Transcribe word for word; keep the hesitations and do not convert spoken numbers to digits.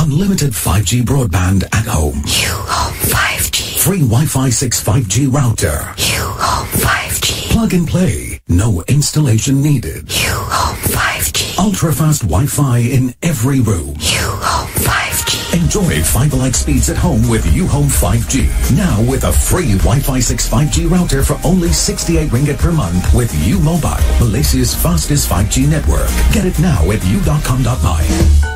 Unlimited five G broadband at home. U-Home five G. Free Wi-Fi six five G router. U-Home five G. Plug and play. No installation needed. U-Home five G. Ultra-fast Wi-Fi in every room. U-Home five G. Enjoy Fibre-Like Speeds at home with U-Home five G. Now with a free Wi-Fi six five G router for only sixty-eight ringgit per month with U Mobile, Malaysia's fastest five G network. Get it now at u dot com dot my.